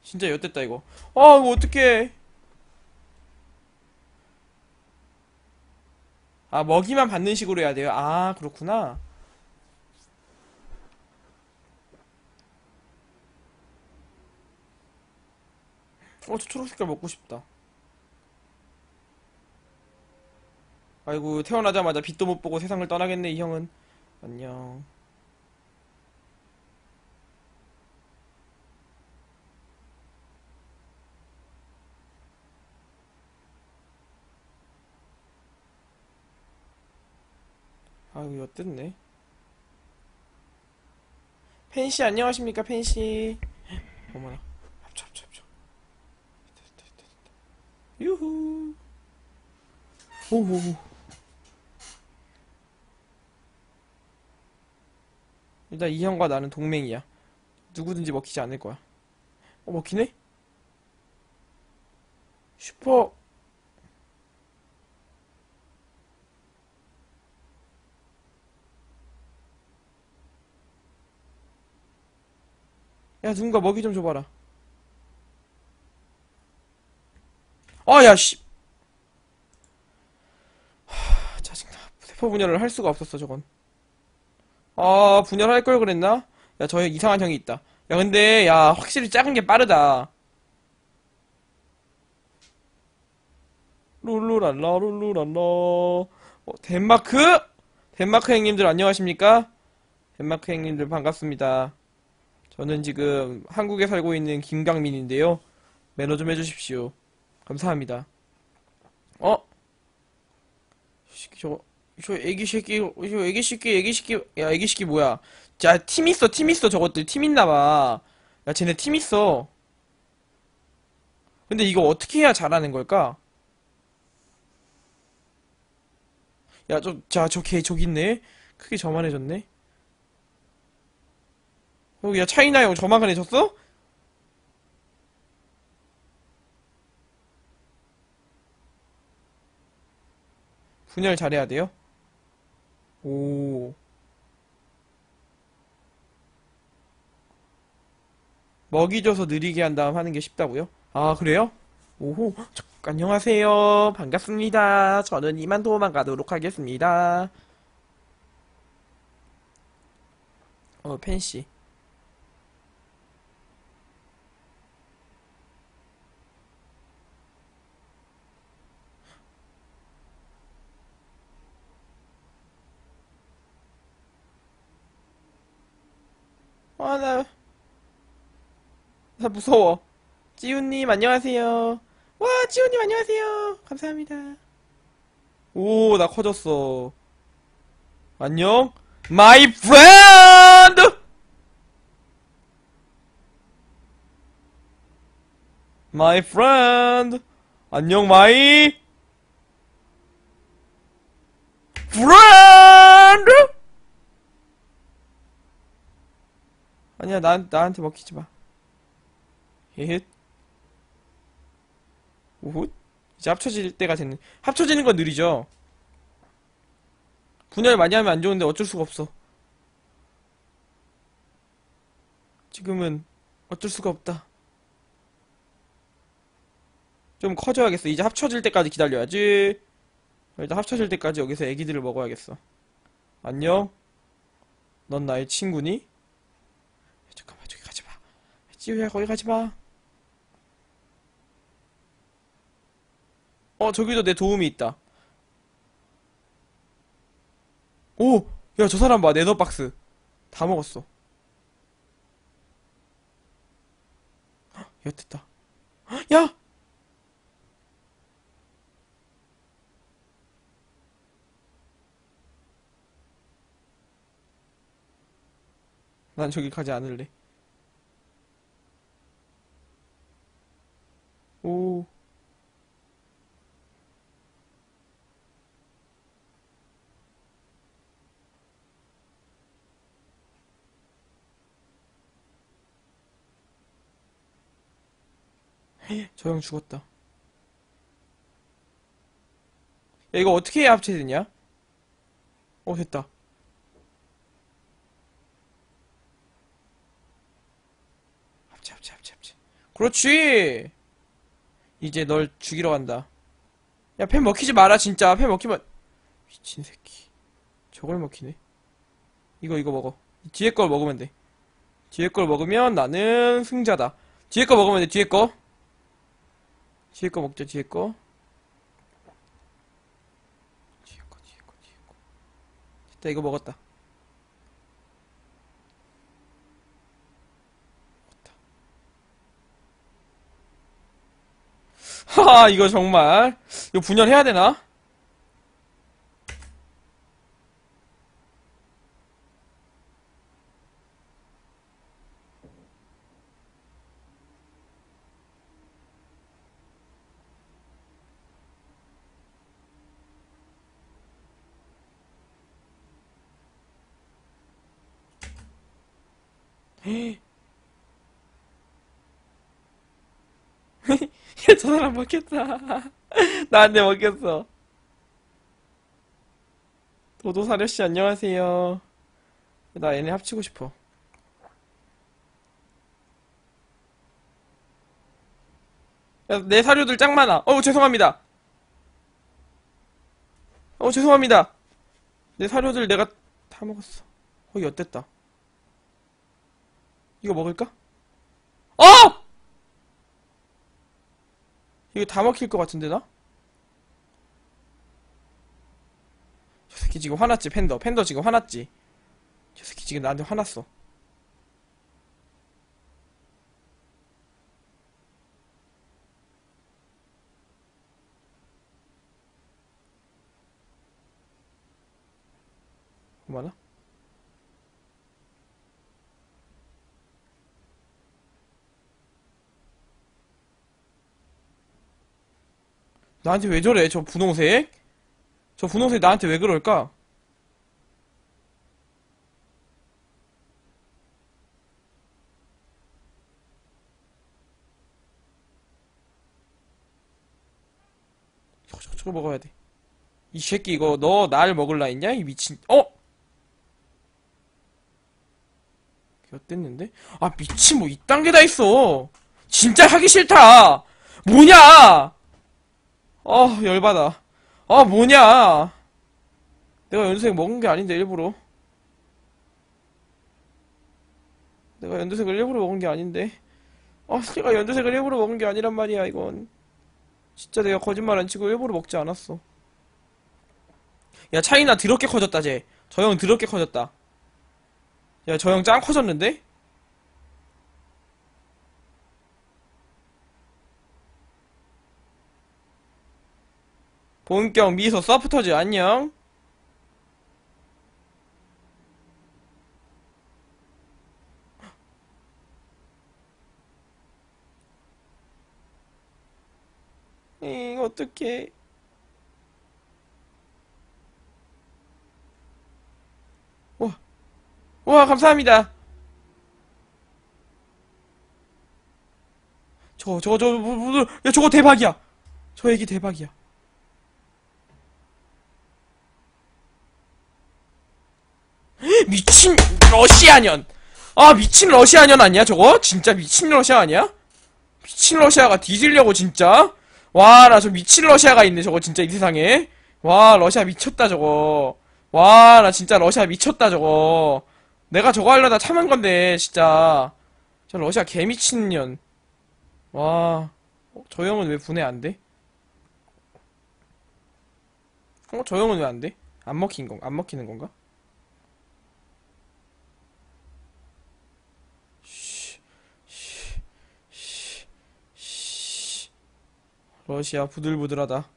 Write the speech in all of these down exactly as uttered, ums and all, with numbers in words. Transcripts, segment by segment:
진짜 엿됐다 이거. 아 이거 어떡해. 아 먹이만 받는 식으로 해야 돼요? 아 그렇구나. 어 저 초록색깔 먹고 싶다. 아이고 태어나자마자 빛도 못 보고 세상을 떠나겠네 이 형은. 안녕. 아이고 엿됐네. 펜씨 안녕하십니까 펜씨. 어머나. 합쳐 합쳐 합쳐. 유후. 오오오. 일단 이 형과 나는 동맹이야. 누구든지 먹히지 않을 거야. 어 먹히네? 슈퍼. 야 누군가 먹이 좀 줘봐라. 아야 씨. 아, 짜증나. 세포 분열을 할 수가 없었어 저건. 아 분열할 걸 그랬나? 야 저 이상한 형이 있다. 야 근데 야 확실히 작은 게 빠르다. 룰루랄라 룰루랄라. 어, 덴마크? 덴마크 형님들 안녕하십니까? 덴마크 형님들 반갑습니다. 저는 지금 한국에 살고 있는 김강민인데요. 매너 좀 해주십시오. 감사합니다. 어? 새끼 저거 저 애기 새끼 저 애기 새끼 애기 새끼 야 애기 새끼 뭐야? 자 팀 있어 팀 있어 저것들 팀 있나봐. 야 쟤네 팀 있어. 근데 이거 어떻게 해야 잘하는 걸까? 야 저 자 저 걔 저기 있네. 크게 저만해졌네. 여기 야 차이나 형 저만해졌어? 분열 잘해야 돼요? 오. 먹이 줘서 느리게 한 다음 하는 게 쉽다고요? 아, 그래요? 오호. 저, 안녕하세요. 반갑습니다. 저는 이만 도만 가도록 하겠습니다. 어, 펜씨. 아, 나, 나 무서워. 찌우님, 안녕하세요. 와, 찌우님, 안녕하세요. 감사합니다. 오, 나 커졌어. 안녕? My friend! My friend! 안녕, my friend! 아니야, 나, 나한테 먹히지 마. 헤헷. 우훗. 이제 합쳐질 때가 됐네. 합쳐지는 건 느리죠? 분열 많이 하면 안 좋은데 어쩔 수가 없어. 지금은 어쩔 수가 없다. 좀 커져야겠어. 이제 합쳐질 때까지 기다려야지. 일단 합쳐질 때까지 여기서 애기들을 먹어야겠어. 안녕? 넌 나의 친구니? 잠깐만, 저기 가지 마. 찌우야, 거기 가지 마. 어, 저기도 내 도움이 있다. 오! 야, 저 사람 봐. 네더박스. 다 먹었어. 야, 됐다. 야! 난 저기 가지 않을래. 오. 저 형 죽었다. 야, 이거 어떻게 해야 합체되냐? 어, 됐다. 합체, 합체, 합체, 합체. 그렇지. 이제 널 죽이러 간다. 야, 펜 먹히지 마라, 진짜. 펜 먹히면. 미친 새끼. 저걸 먹히네. 이거, 이거 먹어. 뒤에 걸 먹으면 돼. 뒤에 걸 먹으면 나는 승자다. 뒤에 거 먹으면 돼, 뒤에 거. 뒤에 거 먹자, 뒤에 거. 뒤에 거, 뒤에 거, 뒤에 거. 됐다, 이거 먹었다. 하하, 이거 정말. 이거 분열해야 되나? 야, 저 사람 먹혔다. 나한테 먹혔어. 도도사려씨, 안녕하세요. 나 얘네 합치고 싶어. 야, 내 사료들 짱 많아. 어우, 죄송합니다. 어, 죄송합니다. 내 사료들 내가 다 먹었어. 거의 엿됐다. 이거 먹을까? 어! 이거 다 먹힐 것 같은데, 나? 저 새끼 지금 화났지, 팬더. 팬더 지금 화났지. 저 새끼 지금 나한테 화났어. 뭐하나? 나한테 왜 저래, 저 분홍색? 저 분홍색 나한테 왜 그럴까? 저거, 저거, 저거 먹어야 돼. 이 새끼 이거 너 날 먹을라 했냐? 이 미친. 어? 엿됐는데? 아, 미친, 뭐 이딴 게 다 있어. 진짜 하기 싫다. 뭐냐? 아, 열받아. 아, 뭐냐? 내가 연두색 먹은 게 아닌데, 일부러. 내가 연두색을 일부러 먹은 게 아닌데. 아, 내가 연두색을 일부러 먹은 게 아니란 말이야, 이건. 진짜 내가 거짓말 안 치고 일부러 먹지 않았어. 야, 차이나 더럽게 커졌다, 쟤. 저 형 더럽게 커졌다. 야, 저 형 짱 커졌는데? 본격 미소 서프터즈 안녕. 잉, 어떡해. 와, 와, 감사합니다. 저거, 저거, 저거, 뭐, 뭐, 야, 저거 대박이야. 저 얘기 대박이야. 미친 러시아년. 아, 미친 러시아년 아니야, 저거? 진짜 미친 러시아 아니야? 미친 러시아가 뒤지려고, 진짜? 와, 나 저 미친 러시아가 있네, 저거, 진짜, 이 세상에. 와, 러시아 미쳤다, 저거. 와, 나 진짜 러시아 미쳤다, 저거. 내가 저거 하려다 참은 건데, 진짜. 저 러시아 개미친년. 와, 어, 저 형은 왜 분해 안 돼? 어, 저 형은 왜 안 돼? 안 먹힌 건, 안 먹히는 건가? 쉬, 쉬, 쉬, 쉬. 러시아 부들부들하다.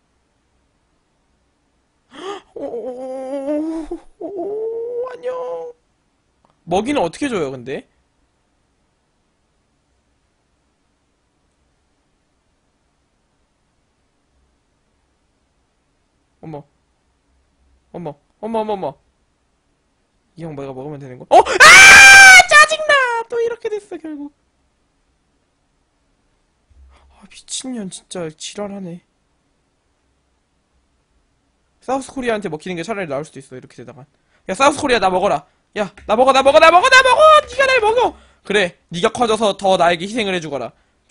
오, 오, 안녕. 먹이는 어떻게 줘요, 근데? 어머, 어머, 어머, 어머, 어머. 이 형 내가 먹으면 되는 거? 어! 아! 짜증나! 또 이렇게 됐어, 결국. 아, 미친년, 진짜 지랄하네. 사우스 코리아한테 먹히는 게 차라리 나을 수도 있어, 이렇게 되다가. 야, 사우스 코리아 나 먹어라. 야, 나 먹어, 나 먹어, 나 먹어, 나 먹어! 니가 날 먹어! 그래, 니가 커져서 더 나에게 희생을 해주거라.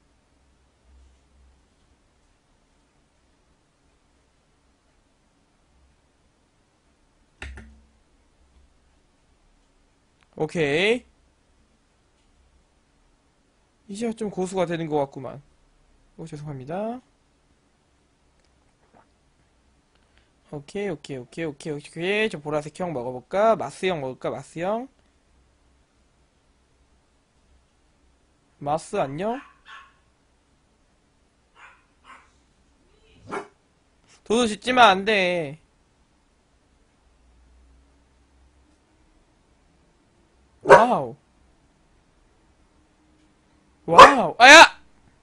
오케이. 이제 좀 고수가 되는 것 같구만. 오, 죄송합니다. 오케이, 오케이, 오케이, 오케이, 오케이. 저 보라색 형 먹어볼까? 마스 형 먹을까? 마스 형? 마스 안녕? 도도 짓지마, 안 돼. 와우. 와우. 아야!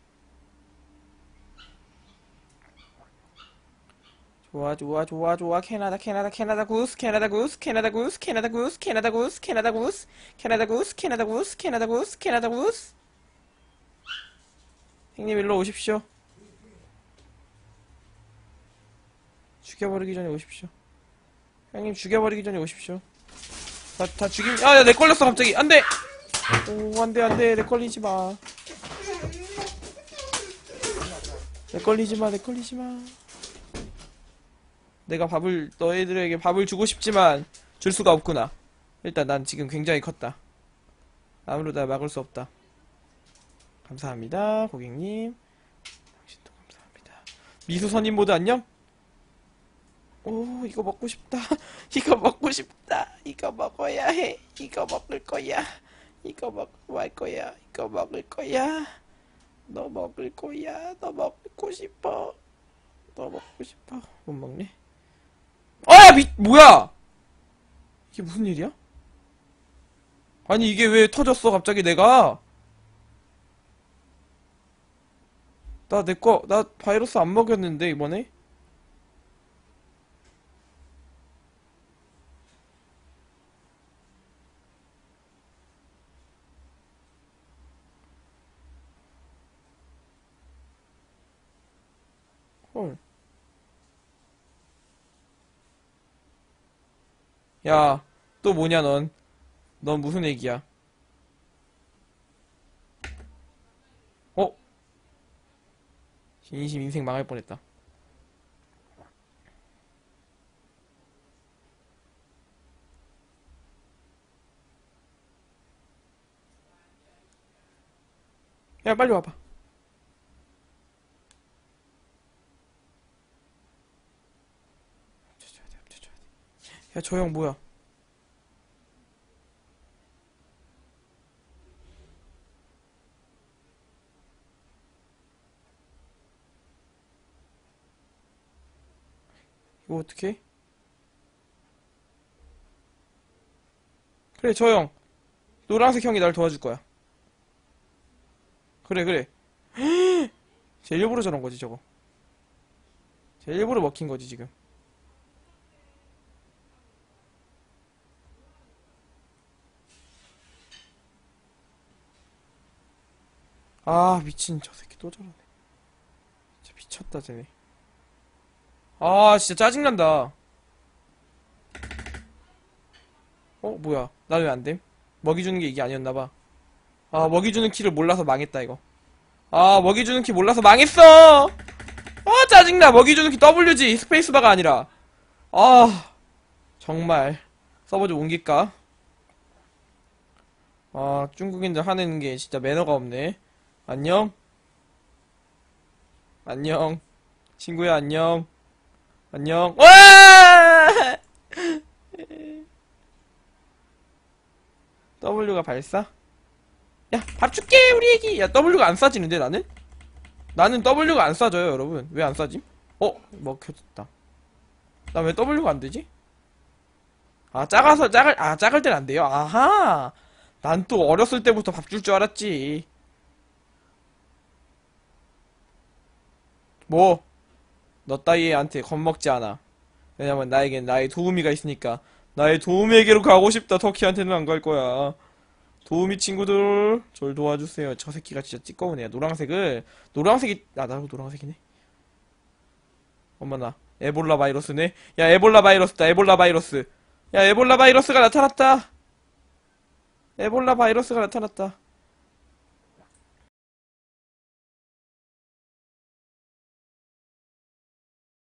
좋아, 좋아, 좋아, 좋아. 캐나다, 캐나다, 캐나다 구스, 캐나다 구스, 캐나다 구스, 캐나다 구스, 캐나다 구스, 캐나다 구스, 캐나다 구스, 캐나다 구스, 캐나다 구스, 캐나다 구스. 형님, 일로 오십시오. 죽여버리기 전에 오십시오. 형님, 죽여버리기 전에 오십시오. 다, 다 죽임, 아, 야, 내 걸렸어, 갑자기. 안 돼! 오, 안 돼, 안 돼. 내 걸리지 마. 내 걸리지 마, 내 걸리지 마. 내가 밥을, 너희들에게 밥을 주고 싶지만, 줄 수가 없구나. 일단 난 지금 굉장히 컸다. 아무로도 막을 수 없다. 감사합니다, 고객님. 당신도 감사합니다. 미수선임 모드 안녕? 오, 이거 먹고 싶다. 이거 먹고 싶다. 이거 먹어야 해. 이거 먹을 거야. 이거 먹고 할 거야. 이거 먹을 거야. 너 먹을 거야. 너 먹고 싶어. 너 먹고 싶어. 못 먹네. 아, 미, 뭐야? 이게 무슨 일이야? 아니, 이게 왜 터졌어, 갑자기 내가? 나 내 거, 나 바이러스 안 먹였는데, 이번에? 헐. 야, 또 뭐냐, 넌. 넌 무슨 얘기야? 어? 진심 인생 망할 뻔했다. 야, 빨리 와봐. 합쳐줘야 돼, 합쳐줘야 돼. 야, 저 형 뭐야? 이거 어떡해? 그래, 저 형. 노란색 형이 날 도와줄 거야. 그래, 그래. 쟤 일부러 저런 거지, 저거. 쟤 일부러 먹힌 거지, 지금. 아, 미친, 저 새끼 또 저러네. 진짜 미쳤다, 쟤네. 아, 진짜 짜증난다. 어, 뭐야. 나 왜 안 됨? 먹이 주는 게 이게 아니었나봐. 아, 먹이 주는 키를 몰라서 망했다, 이거. 아, 먹이 주는 키 몰라서 망했어! 아, 짜증나. 먹이 주는 키 더블유지. 스페이스바가 아니라. 아, 정말. 서버 좀 옮길까? 아, 중국인들 하는 게 진짜 매너가 없네. 안녕? 안녕. 친구야, 안녕. 안녕. 와! W가 발사? 야, 밥 줄게, 우리 애기! 야, W가 안 쏴지는데, 나는? 나는 W가 안 쏴져요, 여러분. 왜 안 쏴짐? 어? 먹혀졌다. 나 왜 W가 안 되지? 아, 작아서, 작을, 아, 작을 땐 안 돼요? 아하! 난 또 어렸을 때부터 밥 줄 줄 알았지. 뭐? 너 따위한테 겁먹지 않아. 왜냐면 나에겐 나의 도우미가 있으니까. 나의 도우미에게로 가고 싶다. 터키한테는 안 갈 거야. 도우미 친구들, 절 도와주세요. 저 새끼가 진짜 찌꺼우네. 노란색을, 노란색이, 아, 나도 노란색이네. 엄마나, 에볼라 바이러스네. 야, 에볼라 바이러스다. 에볼라 바이러스. 야, 에볼라 바이러스가 나타났다. 에볼라 바이러스가 나타났다.